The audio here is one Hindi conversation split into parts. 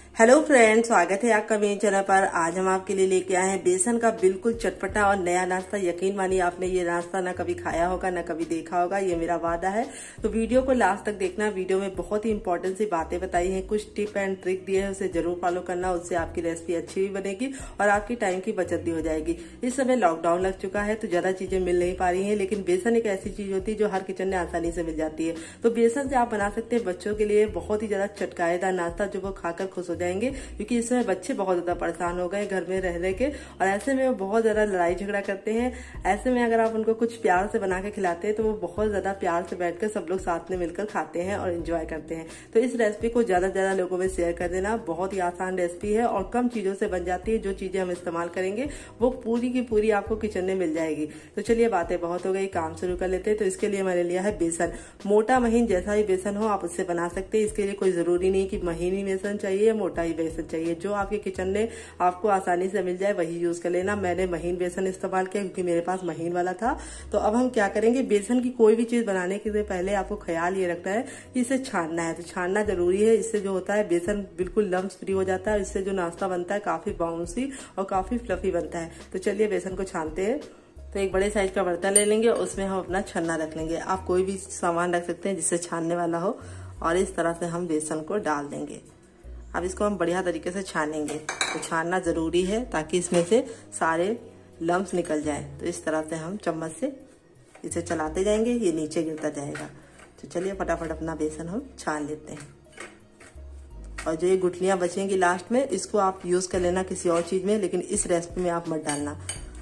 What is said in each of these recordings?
हेलो फ्रेंड्स, स्वागत है आपका मेरे चैनल पर। आज हम आपके लिए लेके आए हैं बेसन का बिल्कुल चटपटा और नया नाश्ता। यकीन मानिए आपने ये नाश्ता ना कभी खाया होगा ना कभी देखा होगा, ये मेरा वादा है। तो वीडियो को लास्ट तक देखना। वीडियो में बहुत ही इंपॉर्टेंट सी बातें बताई हैं, कुछ टिप एंड ट्रिक दिए हैं, उसे जरूर फॉलो करना। उससे आपकी रेसिपी अच्छी भी बनेगी और आपकी टाइम की बचत भी हो जाएगी। इस समय लॉकडाउन लग चुका है तो ज्यादा चीजें मिल नहीं पा रही है, लेकिन बेसन एक ऐसी चीज होती है जो हर किचन में आसानी से मिल जाती है। तो बेसन से आप बना सकते हैं बच्चों के लिए बहुत ही ज्यादा चटकारेदार नाश्ता, जो वो खाकर खुश हो जाएंगे। क्योंकि इस समय बच्चे बहुत ज्यादा परेशान हो गए घर में रह के, और ऐसे में वो बहुत ज्यादा लड़ाई झगड़ा करते हैं। ऐसे में अगर आप उनको कुछ प्यार से बना के खिलाते हैं तो वो बहुत ज्यादा प्यार से बैठकर सब लोग साथ में मिलकर खाते हैं और एंजॉय करते हैं। तो इस रेसिपी को ज्यादा से ज्यादा लोगों में शेयर कर देना। बहुत ही आसान रेसिपी है और कम चीजों से बन जाती है। जो चीजें हम इस्तेमाल करेंगे वो पूरी की पूरी आपको किचन में मिल जाएगी। तो चलिए, बातें बहुत हो गई, काम शुरू कर लेते हैं। तो इसके लिए मैंने लिया है बेसन। मोटा महीन जैसा ही बेसन हो आप उससे बना सकते हैं। इसके लिए कोई जरूरी नहीं कि महीन ही बेसन चाहिए या मोटा ही बेसन चाहिए। जो आपके किचन में आपको आसानी से मिल जाए वही यूज कर लेना। मैंने महीन बेसन इस्तेमाल किया क्योंकि मेरे पास महीन वाला था। तो अब हम क्या करेंगे, बेसन की कोई भी चीज बनाने के पहले आपको ख्याल ये रखना है कि इसे छानना है। तो छानना जरूरी है। इससे जो होता है बेसन बिल्कुल लम्स फ्री हो जाता है। इससे जो नाश्ता बनता है काफी बाउंसी और काफी फ्लफी बनता है। तो चलिए बेसन को छानते हैं। तो एक बड़े साइज का बर्तन ले लेंगे, उसमें हम अपना छन्ना रख लेंगे। आप कोई भी सामान रख सकते हैं जिससे छानने वाला हो, और इस तरह से हम बेसन को डाल देंगे। अब इसको हम बढ़िया तरीके से छानेंगे। तो छानना जरूरी है ताकि इसमें से सारे लम्स निकल जाए। तो इस तरह से हम चम्मच से इसे चलाते जाएंगे, ये नीचे गिरता जाएगा। तो चलिए फटाफट अपना बेसन हम छान लेते हैं। और जो ये गुठलियां बचेंगी लास्ट में, इसको आप यूज कर लेना किसी और चीज में, लेकिन इस रेसिपी में आप मत डालना।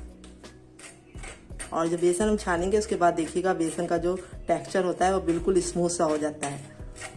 और जो बेसन हम छानेंगे उसके बाद देखिएगा बेसन का जो टेक्सचर होता है वो बिल्कुल स्मूथ सा हो जाता है।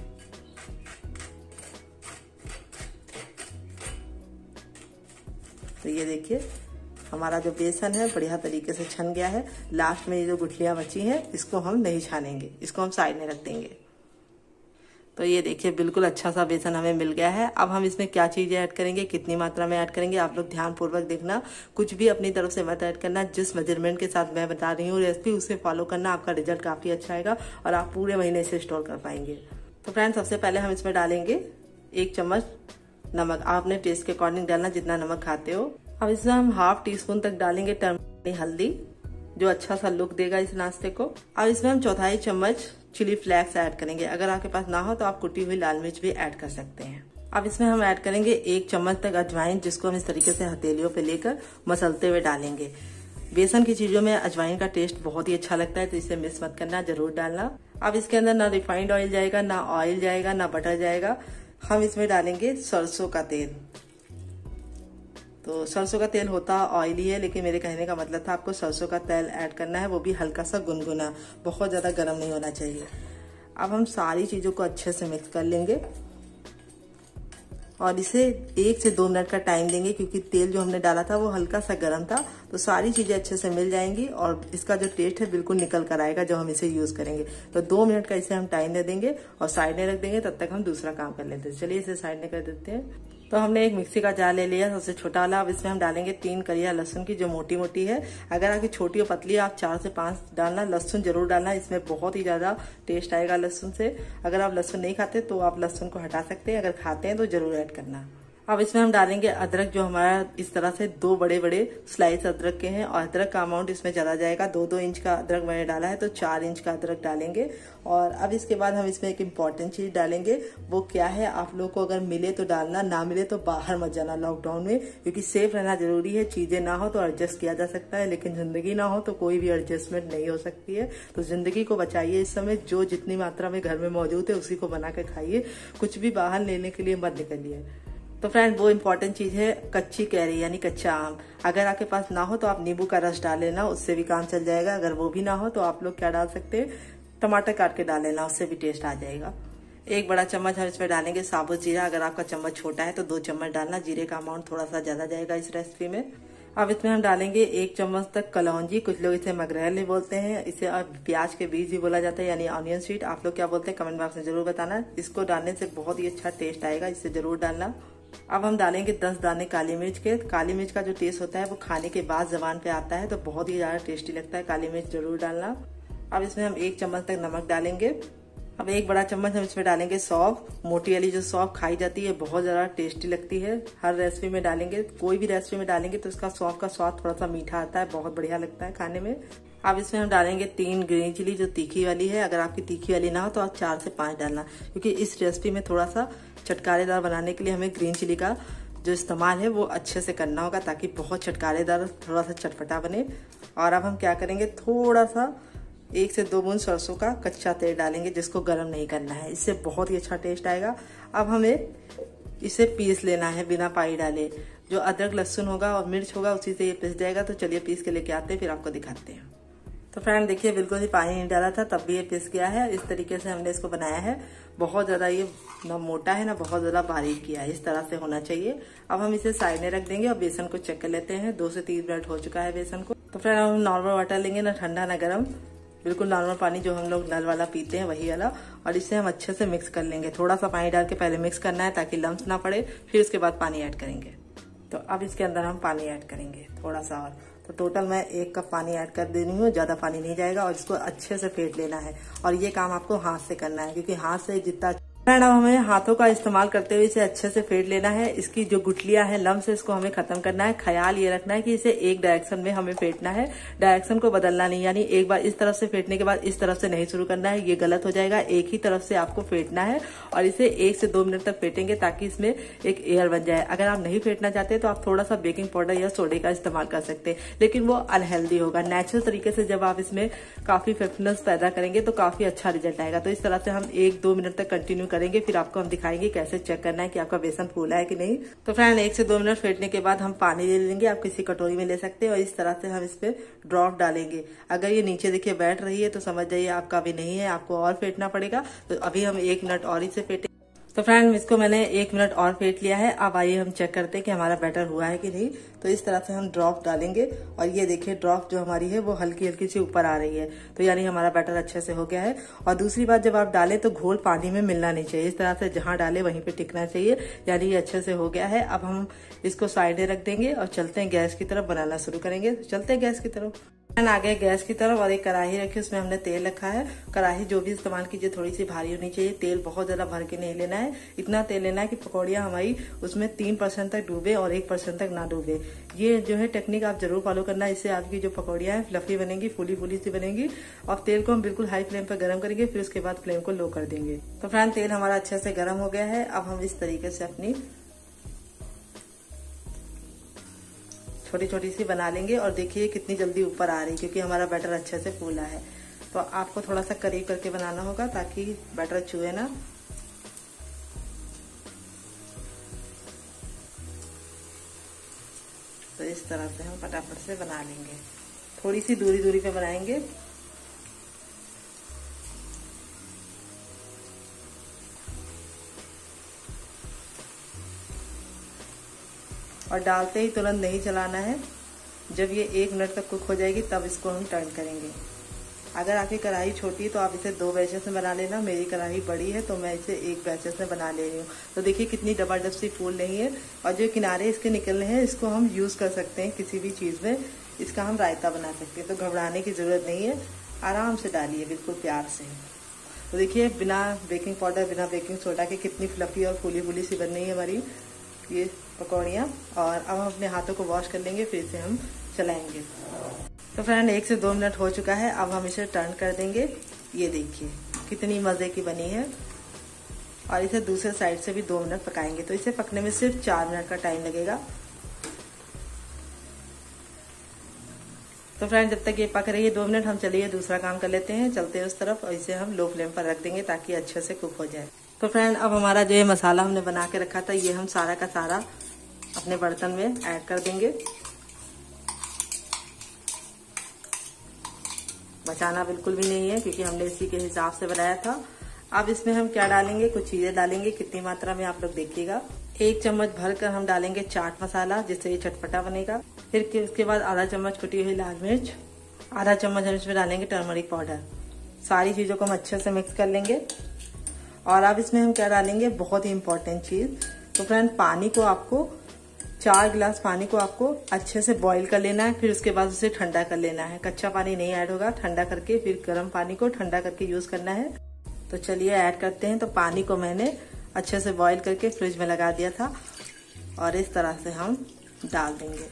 तो ये देखिए हमारा जो बेसन है बढ़िया तरीके से छन गया है। लास्ट में ये जो गुठलियां बची हैं इसको हम नहीं छानेंगे, इसको हम साइड में रख देंगे। तो ये देखिए बिल्कुल अच्छा सा बेसन हमें मिल गया है। अब हम इसमें क्या चीजें ऐड करेंगे, कितनी मात्रा में ऐड करेंगे, आप लोग ध्यान पूर्वक देखना। कुछ भी अपनी तरफ से मत ऐड करना। जिस मेजरमेंट के साथ मैं बता रही हूँ रेसिपी, उसे फॉलो करना। आपका रिजल्ट काफी अच्छा आएगा और आप पूरे महीने से स्टोर कर पाएंगे। तो फ्रेंड्स, सबसे पहले हम इसमें डालेंगे 1 चम्मच नमक। आपने टेस्ट के अकॉर्डिंग डालना जितना नमक खाते हो। अब इसमें हम ½ टीस्पून तक डालेंगे टर्मरिक हल्दी, जो अच्छा सा लुक देगा इस नाश्ते को। अब इसमें हम 1/4 चम्मच चिली फ्लेक्स ऐड करेंगे। अगर आपके पास ना हो तो आप कुटी हुई लाल मिर्च भी ऐड कर सकते हैं। अब इसमें हम ऐड करेंगे 1 चम्मच तक अजवाइन, जिसको हम इस तरीके से हथेलियों पे लेकर मसलते हुए डालेंगे। बेसन की चीजों में अजवाइन का टेस्ट बहुत ही अच्छा लगता है, तो इसे मिस मत करना, जरूर डालना। अब इसके अंदर ना रिफाइंड ऑयल जाएगा, ना ऑयल जाएगा, ना बटर जाएगा। हम इसमें डालेंगे सरसों का तेल। तो सरसों का तेल होता ऑयली है, लेकिन मेरे कहने का मतलब था आपको सरसों का तेल ऐड करना है, वो भी हल्का सा गुनगुना, बहुत ज्यादा गर्म नहीं होना चाहिए। अब हम सारी चीजों को अच्छे से मिक्स कर लेंगे और इसे 1 से 2 मिनट का टाइम देंगे, क्योंकि तेल जो हमने डाला था वो हल्का सा गर्म था। तो सारी चीजें अच्छे से मिल जाएंगी और इसका जो टेस्ट है बिल्कुल निकल कर आएगा जब हम इसे यूज करेंगे। तो 2 मिनट का इसे हम टाइम दे देंगे और साइड में रख देंगे। तब तक हम दूसरा काम कर लेते हैं। चलिए इसे साइड में कर देते हैं। तो हमने एक मिक्सी का जार ले लिया, सबसे छोटा वाला। अब इसमें हम डालेंगे 3 कलियां लहसुन की, जो मोटी मोटी है। अगर आपकी छोटी और पतली है आप 4 से 5 डालना। लहसुन जरूर डालना, इसमें बहुत ही ज्यादा टेस्ट आएगा लहसुन से। अगर आप लहसुन नहीं खाते तो आप लहसुन को हटा सकते हैं, अगर खाते हैं तो जरूर ऐड करना। अब इसमें हम डालेंगे अदरक, जो हमारा इस तरह से 2 बड़े बड़े स्लाइस अदरक के हैं, और अदरक का अमाउंट इसमें ज्यादा जाएगा। 2-2 इंच का अदरक मैंने डाला है, तो 4 इंच का अदरक डालेंगे। और अब इसके बाद हम इसमें एक इम्पॉर्टेंट चीज डालेंगे। वो क्या है, आप लोग को अगर मिले तो डालना, ना मिले तो बाहर मत जाना लॉकडाउन में, क्योंकि सेफ रहना जरूरी है। चीजें ना हो तो एडजस्ट किया जा सकता है, लेकिन जिंदगी ना हो तो कोई भी एडजस्टमेंट नहीं हो सकती है। तो जिंदगी को बचाइए इस समय। जो जितनी मात्रा में घर में मौजूद है उसी को बना के खाइए। कुछ भी बाहर लेने के लिए मत निकलिए। तो फ्रेंड, वो इम्पोर्टेंट चीज है कच्ची कैरी, यानी कच्चा आम। अगर आपके पास ना हो तो आप नींबू का रस डाल लेना, उससे भी काम चल जाएगा। अगर वो भी ना हो तो आप लोग क्या डाल सकते हैं, टमाटर काट के डाल लेना, उससे भी टेस्ट आ जाएगा। 1 बड़ा चम्मच हम इसमें डालेंगे साबुत जीरा। अगर आपका चम्मच छोटा है तो 2 चम्मच डालना। जीरे का अमाउंट थोड़ा सा ज्यादा जाएगा इस रेसिपी में। अब इसमें हम डालेंगे 1 चम्मच तक कलौंजी। कुछ लोग इसे मगरेल भी बोलते हैं, इसे अब प्याज के बीज भी बोला जाता है, यानी ऑनियन स्वीट। आप लोग क्या बोलते हैं कमेंट बॉक्स में जरूर बताना। इसको डालने से बहुत ही अच्छा टेस्ट आएगा, इसे जरूर डालना। अब हम डालेंगे 10 दाने काली मिर्च के। काली मिर्च का जो टेस्ट होता है वो खाने के बाद जबान पे आता है, तो बहुत ही ज्यादा टेस्टी लगता है। काली मिर्च जरूर डालना। अब इसमें हम 1 चम्मच तक नमक डालेंगे। अब 1 बड़ा चम्मच हम इसमें डालेंगे सौंफ। मोटी वाली जो सौंफ खाई जाती है बहुत ज्यादा टेस्टी लगती है। हर रेसिपी में डालेंगे, कोई भी रेसिपी में डालेंगे तो इसका सौंफ का स्वाद थोड़ा सा मीठा आता है, बहुत बढ़िया लगता है खाने में। अब इसमें हम डालेंगे 3 ग्रीन चिली जो तीखी वाली है। अगर आपकी तीखी वाली ना हो तो आप 4 से 5 डालना, क्योंकि इस रेसिपी में थोड़ा सा चटकारेदार बनाने के लिए हमें ग्रीन चिली का जो इस्तेमाल है वो अच्छे से करना होगा, ताकि बहुत चटकारेदार, थोड़ा सा चटपटा बने। और अब हम क्या करेंगे, थोड़ा सा 1 से 2 बूंद सरसों का कच्चा तेल डालेंगे, जिसको गर्म नहीं करना है, इससे बहुत ही अच्छा टेस्ट आएगा। अब हमें इसे पीस लेना है बिना पानी डाले। जो अदरक लहसुन होगा और मिर्च होगा उसी से ये पीस जाएगा। तो चलिए पीस के लेके आते हैं, फिर आपको दिखाते हैं। तो फ्रेंड देखिए, बिल्कुल ही पानी नहीं डाला था तब भी ये पिस गया है। इस तरीके से हमने इसको बनाया है। बहुत ज्यादा ये ना मोटा है ना बहुत ज्यादा बारीक किया है, इस तरह से होना चाहिए। अब हम इसे साइड में रख देंगे और बेसन को चेक कर लेते हैं। 2 से 3 मिनट हो चुका है बेसन को। तो फ्रेंड हम नॉर्मल वाटर लेंगे, ना ठंडा ना गर्म, बिल्कुल नॉर्मल पानी जो हम लोग नल वाला पीते हैं वही वाला। और इसे हम अच्छे से मिक्स कर लेंगे। थोड़ा सा पानी डाल के पहले मिक्स करना है ताकि लम्स ना पड़े, फिर उसके बाद पानी ऐड करेंगे। तो अब इसके अंदर हम पानी ऐड करेंगे थोड़ा सा और। तो टोटल मैं 1 कप पानी ऐड कर दे रही हूँ, ज्यादा पानी नहीं जाएगा। और इसको अच्छे से फेंट लेना है, और ये काम आपको हाथ से करना है, क्योंकि हाथ से जितना फ्रेंड अब हमें हाथों का इस्तेमाल करते हुए इसे अच्छे से फेंट लेना है। इसकी जो गुठलियां हैं लम्स है, इसको हमें खत्म करना है। ख्याल ये रखना है कि इसे एक डायरेक्शन में हमें फेंटना है, डायरेक्शन को बदलना नहीं। यानी एक बार इस तरफ से फेंटने के बाद इस तरफ से नहीं शुरू करना है, ये गलत हो जाएगा। एक ही तरफ से आपको फेंटना है और इसे 1 से 2 मिनट तक फेंटेंगे ताकि इसमें एक एयर बन जाए। अगर आप नहीं फेंटना चाहते तो आप थोड़ा सा बेकिंग पाउडर या सोडे का इस्तेमाल कर सकते हैं, लेकिन वो अनहेल्दी होगा। नेचुरल तरीके से जब आप इसमें काफी फ्रेशनेस पैदा करेंगे तो काफी अच्छा रिजल्ट आएगा। तो इस तरह से हम 1-2 मिनट तक कंटिन्यू करेंगे, फिर आपको हम दिखाएंगे कैसे चेक करना है कि आपका बेसन फूला है कि नहीं। तो फ्रेंड 1 से 2 मिनट फेंटने के बाद हम पानी ले लेंगे। आप किसी कटोरी में ले सकते हैं और इस तरह से हम इस पे ड्रॉप डालेंगे। अगर ये नीचे देखिए बैठ रही है तो समझ जाइए आपका अभी नहीं है, आपको और फेंटना पड़ेगा। तो अभी हम 1 मिनट और इसे फेंटे। तो फ्रेंड इसको मैंने 1 मिनट और फेंट लिया है। अब आइए हम चेक करते हैं कि हमारा बैटर हुआ है कि नहीं। तो इस तरह से हम ड्रॉप डालेंगे और ये देखिए ड्रॉप जो हमारी है वो हल्की हल्की सी ऊपर आ रही है, तो यानी हमारा बैटर अच्छे से हो गया है। और दूसरी बात, जब आप डालें तो घोल पानी में मिलना नहीं चाहिए, इस तरह से जहां डाले वहीं पे टिकना चाहिए, यानी ये अच्छे से हो गया है। अब हम इसको साइड में रख देंगे और चलते हैं गैस की तरफ, बनाना शुरू करेंगे। तो चलते हैं गैस की तरफ। आ गए गैस की तरफ और एक कढ़ाई रखी, उसमें हमने तेल रखा है। कढ़ाई जो भी इस्तेमाल कीजिए थोड़ी सी भारी होनी चाहिए। तेल बहुत ज्यादा भर के नहीं लेना है, इतना तेल लेना है कि पकौड़ियां हमारी उसमें 3% तक डूबे और 1% तक ना डूबे। ये जो है टेक्निक आप जरूर फॉलो करना, इससे आपकी जो पकौड़ियां हैं फ्लफी बनेंगी, फूली फूली सी बनेंगी। और तेल को हम बिल्कुल हाई फ्लेम पर गर्म करेंगे, फिर उसके बाद फ्लेम को लो कर देंगे। तो फ्रेंड तेल हमारा अच्छे से गर्म हो गया है। अब हम इस तरीके से अपनी छोटी छोटी सी बना लेंगे और देखिए कितनी जल्दी ऊपर आ रही है, क्योंकि हमारा बैटर अच्छे से फूला है। तो आपको थोड़ा सा करीब करके बनाना होगा ताकि बैटर छुए ना। तो इस तरह से हम फटाफट से बना लेंगे, थोड़ी सी दूरी दूरी पे बनाएंगे। और डालते ही तुरंत नहीं चलाना है, जब ये 1 मिनट तक कुक हो जाएगी तब इसको हम टर्न करेंगे। अगर आपकी कढ़ाई छोटी है तो आप इसे 2 बैचेस में बना लेना। मेरी कढ़ाई बड़ी है तो मैं इसे 1 बैचेस में बना ले रही हूँ। तो देखिए कितनी जबरदस्त सी फूल रही है। और जो किनारे इसके निकलने हैं इसको हम यूज कर सकते हैं किसी भी चीज में, इसका हम रायता बना सकते हैं। तो घबराने की जरूरत नहीं है, आराम से डालिए बिल्कुल प्यार से। तो देखिए बिना बेकिंग पाउडर बिना बेकिंग सोडा के कितनी फ्लफी और फूली फूली सी बन रही है हमारी ये पकौड़ियाँ। और अब हम अपने हाथों को वॉश कर लेंगे, फिर इसे हम चलाएंगे। तो फ्रेंड 1 से 2 मिनट हो चुका है। अब हम इसे टर्न कर देंगे। ये देखिए कितनी मजे की बनी है। और इसे दूसरे साइड से भी 2 मिनट पकाएंगे। तो इसे पकने में सिर्फ 4 मिनट का टाइम लगेगा। तो फ्रेंड जब तक ये पक रही है 2 मिनट, हम चलिए दूसरा काम कर लेते हैं। चलते हैं उस तरफ और इसे हम लो फ्लेम पर रख देंगे ताकि अच्छे से कुक हो जाए। तो फ्रेंड अब हमारा जो ये मसाला हमने बना के रखा था ये हम सारा का सारा अपने बर्तन में ऐड कर देंगे। बचाना बिल्कुल भी नहीं है, क्योंकि हमने इसी के हिसाब से बनाया था। अब इसमें हम क्या डालेंगे, कुछ चीजें डालेंगे। कितनी मात्रा में आप लोग देखिएगा। 1 चम्मच भरकर हम डालेंगे चाट मसाला, जिससे ये चटपटा बनेगा। फिर उसके बाद आधा चम्मच कुटी हुई लाल मिर्च, आधा चम्मच हम इसमें डालेंगे टर्मरिक पाउडर। सारी चीजों को हम अच्छे से मिक्स कर लेंगे। और अब इसमें हम क्या डालेंगे, बहुत ही इंपॉर्टेंट चीज। तो फ्रेंड पानी को आपको 4 गिलास पानी को आपको अच्छे से बॉईल कर लेना है। फिर उसके बाद उसे ठंडा कर लेना है। कच्चा पानी नहीं ऐड होगा, ठंडा करके फिर गर्म पानी को ठंडा करके यूज करना है। तो चलिए ऐड करते हैं। तो पानी को मैंने अच्छे से बॉईल करके फ्रिज में लगा दिया था और इस तरह से हम डाल देंगे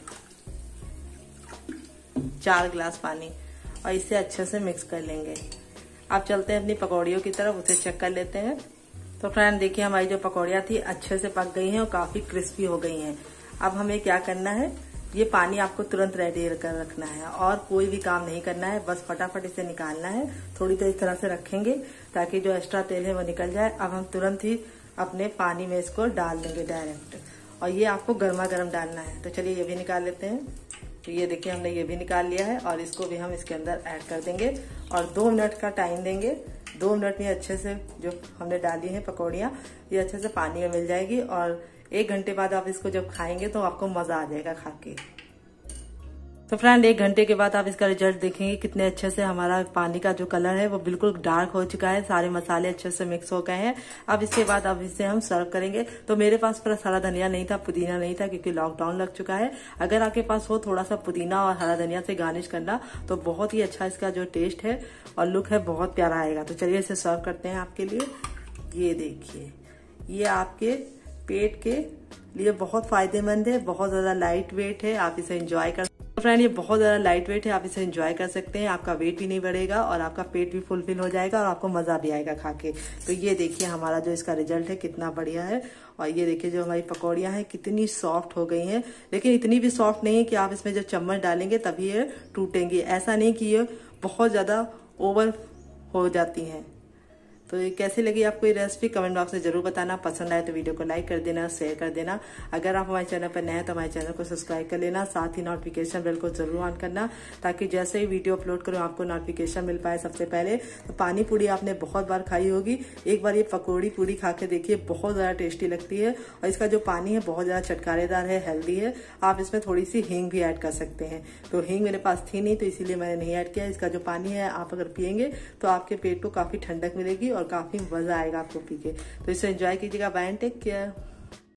4 गिलास पानी और इसे अच्छे से मिक्स कर लेंगे। अब चलते हैं अपनी पकौड़ियों की तरफ, उसे चेक कर लेते हैं। तो फ्रेंड देखिए हमारी जो पकौड़ियाँ थी अच्छे से पक गई हैं और काफी क्रिस्पी हो गई हैं। अब हमें क्या करना है, ये पानी आपको तुरंत रेडी कर रखना है और कोई भी काम नहीं करना है, बस फटाफट इसे निकालना है। थोड़ी देर इस तरह से रखेंगे ताकि जो एक्स्ट्रा तेल है वो निकल जाए। अब हम तुरंत ही अपने पानी में इसको डाल देंगे डायरेक्ट, और ये आपको गर्मा गर्म डालना है। तो चलिए ये भी निकाल लेते हैं। तो ये देखिए हमने ये भी निकाल लिया है और इसको भी हम इसके अंदर ऐड कर देंगे और 2 मिनट का टाइम देंगे। 2 मिनट में अच्छे से जो हमने डाली है पकौड़ियाँ ये अच्छे से पानी में मिल जाएगी और 1 घंटे बाद आप इसको जब खाएंगे तो आपको मजा आ जाएगा खा के। तो फ्रेंड 1 घंटे के बाद आप इसका रिजल्ट देखेंगे कितने अच्छे से हमारा पानी का जो कलर है वो बिल्कुल डार्क हो चुका है, सारे मसाले अच्छे से मिक्स हो गए हैं। अब इसके बाद अब इसे हम सर्व करेंगे। तो मेरे पास पर हरा धनिया नहीं था, पुदीना नहीं था क्योंकि लॉकडाउन लग चुका है। अगर आपके पास हो थोड़ा सा पुदीना और हरा धनिया से गार्निश करना तो बहुत ही अच्छा इसका जो टेस्ट है और लुक है बहुत प्यारा आएगा। तो चलिए इसे सर्व करते हैं आपके लिए। ये देखिए ये आपके पेट के लिए बहुत फायदेमंद है, बहुत ज्यादा लाइट वेट है, आप इसे एंजॉय कर फ्रेंड ये बहुत ज्यादा लाइट वेट है, आप इसे एंजॉय कर सकते हैं। आपका वेट भी नहीं बढ़ेगा और आपका पेट भी फुलफिल हो जाएगा और आपको मजा भी आएगा खा के। तो ये देखिए हमारा जो इसका रिजल्ट है कितना बढ़िया है। और ये देखिए जो हमारी पकौड़ियाँ हैं कितनी सॉफ्ट हो गई हैं, लेकिन इतनी भी सॉफ्ट नहीं है कि आप इसमें जो चम्मच डालेंगे तभी ये टूटेंगी। ऐसा नहीं कि ये बहुत ज्यादा ओवर हो जाती हैं। तो ये कैसी लगी आपको ये रेसिपी कमेंट बॉक्स में जरूर बताना। पसंद आए तो वीडियो को लाइक कर देना, शेयर कर देना। अगर आप हमारे चैनल पर नए हैं तो हमारे चैनल को सब्सक्राइब कर लेना, साथ ही नोटिफिकेशन बेल को जरूर ऑन करना ताकि जैसे ही वीडियो अपलोड करूँ आपको नोटिफिकेशन मिल पाए सबसे पहले। तो पानी पूरी आपने बहुत बार खाई होगी, एक बार ये पकौड़ी पूरी खा के देखिए, बहुत ज्यादा टेस्टी लगती है और इसका जो पानी है बहुत ज्यादा चटकारेदार है, हेल्दी है। आप इसमें थोड़ी सी हींग भी ऐड कर सकते हैं। तो हींग मेरे पास थी नहीं तो इसीलिए मैंने नहीं ऐड किया। इसका जो पानी है आप अगर पियेंगे तो आपके पेट को काफी ठंडक मिलेगी और काफी मजा आएगा आपको पी के। तो इसे एंजॉय कीजिएगा। Bye and take care.